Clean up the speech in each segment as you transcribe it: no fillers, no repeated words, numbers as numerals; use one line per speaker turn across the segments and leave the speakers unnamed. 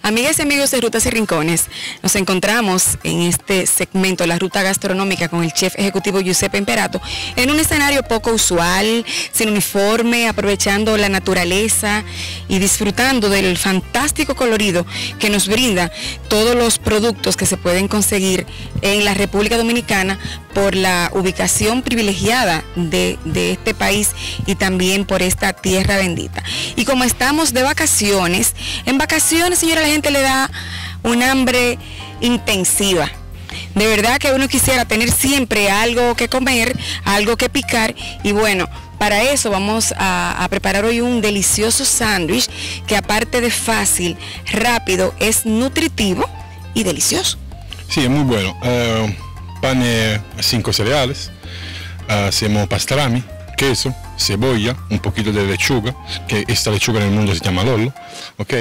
Amigas y amigos de Rutas y Rincones, nos encontramos en este segmento, la ruta gastronómica, con el chef ejecutivo Giuseppe Imperato, en un escenario poco usual, sin uniforme, aprovechando la naturaleza y disfrutando del fantástico colorido que nos brinda todos los productos que se pueden conseguir en la República Dominicana por la ubicación privilegiada de este país y también por esta tierra bendita. Y como estamos de vacaciones, en vacaciones, señora, la gente le da un hambre intensiva. De verdad que uno quisiera tener siempre algo que comer, algo que picar, y bueno, para eso vamos a preparar hoy un delicioso sándwich que, aparte de fácil, rápido, es nutritivo y delicioso.
Sí, es muy bueno. Pane 5 cereales, hacemos pastrami, queso, cebolla, un poquito de lechuga, que esta lechuga en el mundo se llama lollo, ok.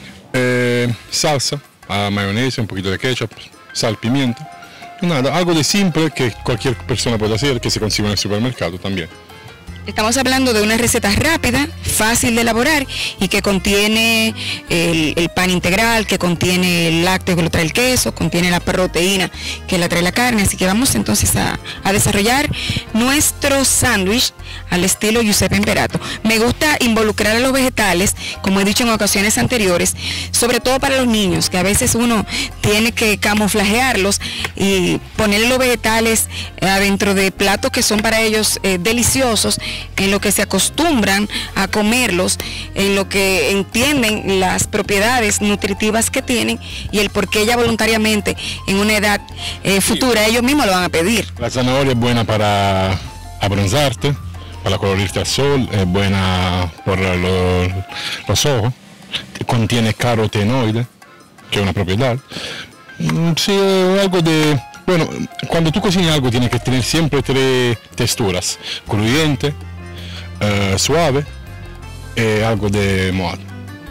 Salsa, mayonesa, un poquito de ketchup, sal, pimienta. Nada, algo de simple que cualquier persona puede hacer, que se consigue en el supermercado también.
Estamos hablando de una receta rápida, fácil de elaborar y que contiene el pan integral, que contiene el lácteo que lo trae el queso, contiene la proteína que la trae la carne. Así que vamos entonces a desarrollar nuestro sándwich al estilo Giuseppe Imperato. Me gusta involucrar a los vegetales, como he dicho en ocasiones anteriores, sobre todo para los niños, que a veces uno tiene que camuflajearlos y ponerle los vegetales adentro de platos que son para ellos deliciosos, en lo que se acostumbran a comerlos, en lo que entienden las propiedades nutritivas que tienen y el por qué ya voluntariamente en una edad futura ellos mismos lo van a pedir.
La zanahoria es buena para abronzarte, para colorirte al sol, es buena por los ojos, contiene carotenoides, que es una propiedad. Sí, algo de... Bueno, cuando tú cocinas algo tienes que tener siempre 3 texturas: crujiente, suave y algo de mojado.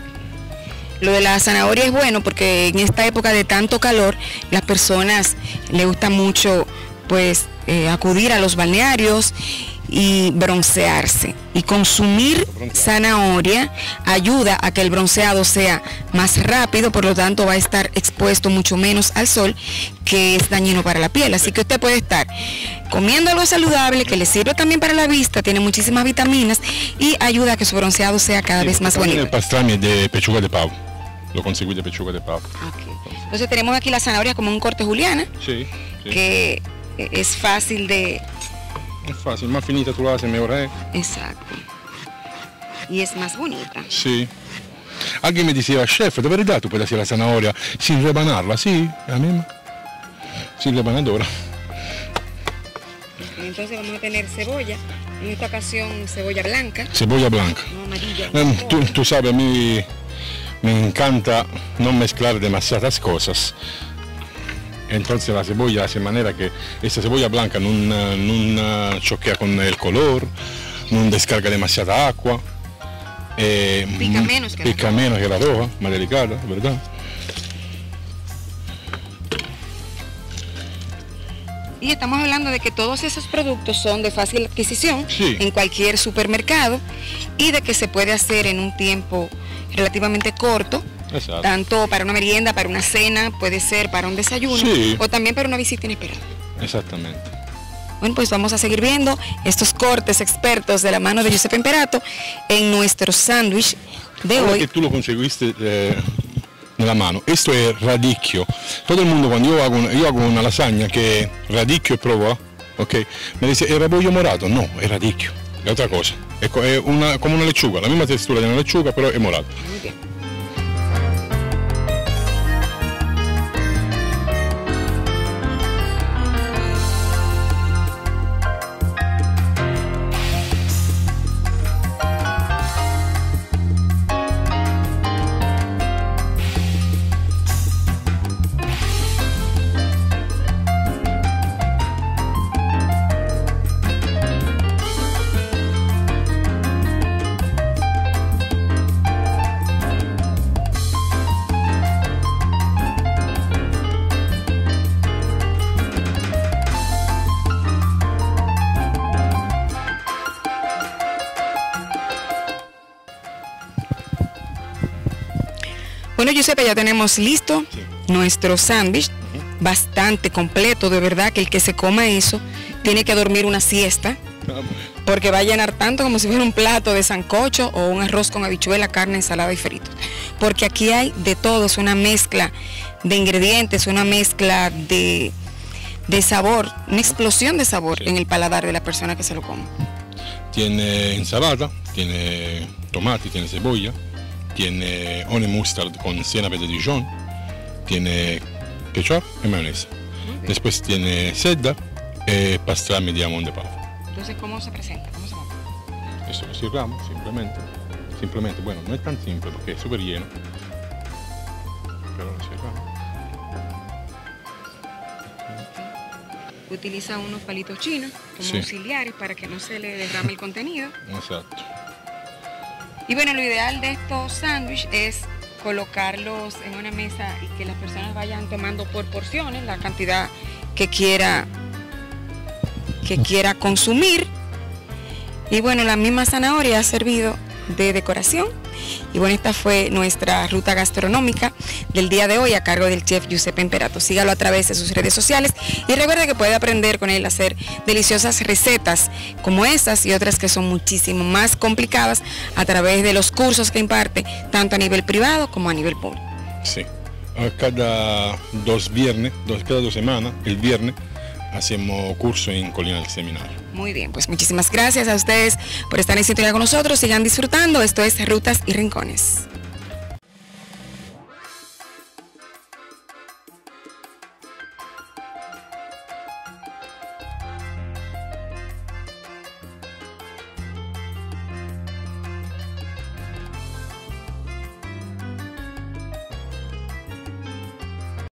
Lo de la zanahoria es bueno porque en esta época de tanto calor, las personas les gusta mucho pues acudir a los balnearios y broncearse, y consumir zanahoria ayuda a que el bronceado sea más rápido, por lo tanto va a estar expuesto mucho menos al sol, que es dañino para la piel. Así que usted puede estar comiendo algo saludable que le sirve también para la vista, tiene muchísimas vitaminas y ayuda a que su bronceado sea cada vez más bonito.
El pastrami de pechuga de pavo, lo conseguí de pechuga de pavo.
Okay. Entonces tenemos aquí la zanahoria como un corte juliana,
sí.
Que es fácil de...
Es fácil, más finita tú la haces, mejor es.
Exacto. Y es más bonita.
Sí. Alguien me decía, chef, ¿de verdad tú puedes hacer la zanahoria sin rebanarla? Sí, la misma. Sin rebanadora.
Entonces vamos a tener cebolla, en esta ocasión cebolla blanca.
Cebolla blanca.
No amarilla.
Tú sabes, a mí me encanta no mezclar demasiadas cosas. Entonces la cebolla hace manera que esta cebolla blanca no choquea con el color, no descarga demasiada agua.
Pica menos
que la roja, más delicada, ¿verdad?
Y estamos hablando de que todos esos productos son de fácil adquisición,
sí,
en cualquier supermercado, y de que se puede hacer en un tiempo relativamente corto.
Exacto.
Tanto para una merienda, para una cena, puede ser para un desayuno, sí, o también para una visita inesperada.
Exactamente.
Bueno, pues vamos a seguir viendo estos cortes expertos de la mano de Giuseppe Imperato en nuestro sándwich de hoy.
Que tú lo conseguiste en la mano. Esto es radicchio. Todo el mundo, cuando yo hago una lasaña que radicchio es proba, okay, me dice, ¿es repollo morado? No, es radicchio, es otra cosa. Es como una lechuga, la misma textura de una lechuga, pero es morado.
Muy bien. Bueno, Giuseppe, ya tenemos listo nuestro sándwich, bastante completo, de verdad que el que se coma eso tiene que dormir una siesta, porque va a llenar tanto como si fuera un plato de sancocho o un arroz con habichuela, carne, ensalada y frito. Porque aquí hay de todo, es una mezcla de ingredientes, una mezcla de sabor, una explosión de sabor en el paladar de la persona que se lo come.
Tiene ensalada, tiene tomate, tiene cebolla, tiene honey mustard con senape de Dijon, tiene ketchup y mayonesa. Después tiene cheddar y pastrami di jamón de pavo.
Entonces, ¿cómo se presenta? ¿Cómo se llama?
Eso lo cerramos simplemente, bueno, no es tan simple porque es súper lleno, pero lo cerramos.
Utiliza unos palitos chinos como auxiliares para que no se le derrame el contenido.
Exacto.
Y bueno, lo ideal de estos sándwiches es colocarlos en una mesa y que las personas vayan tomando por porciones la cantidad que quiera consumir. Y bueno, la misma zanahoria ha servido de decoración. Y bueno, esta fue nuestra ruta gastronómica del día de hoy a cargo del chef Giuseppe Imperato. Sígalo a través de sus redes sociales y recuerde que puede aprender con él a hacer deliciosas recetas como estas y otras que son muchísimo más complicadas a través de los cursos que imparte tanto a nivel privado como a nivel público.
Sí, cada cada 2 semanas, el viernes, hacemos curso en Colina del Seminario.
Muy bien, pues muchísimas gracias a ustedes por estar en sintonía con nosotros. Sigan disfrutando. Esto es Rutas y Rincones.